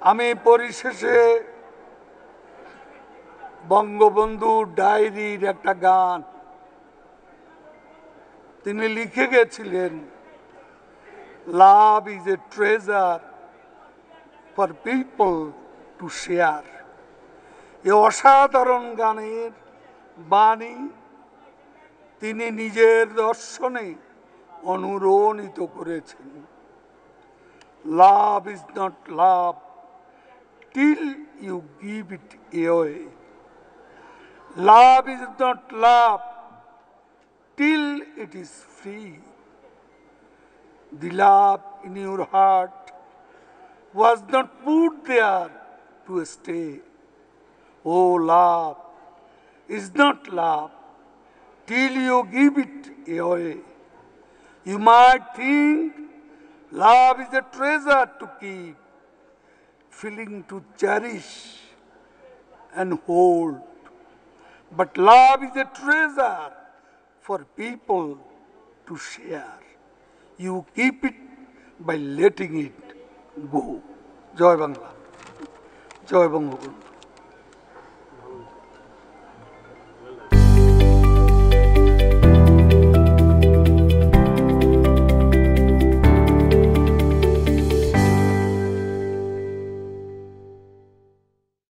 আমি পরিশেষে বঙ্গবন্ধু ডায়েরির একটা গান তিনি লিখে গেছিলেন, love is a treasure for people to share. এ অসাধারণ গানের বাণী তিনি নিজের দর্শনে অনুরণিত করেছেন। Love is not love till you give it away. Love is not love till it is free. The love in your heart was not put there to stay. Oh, love is not love till you give it away. You might think love is a treasure to keep, feeling to cherish and hold. But love is a treasure for people to share. You keep it by letting it go. Joy Bangla. Joy Bangla.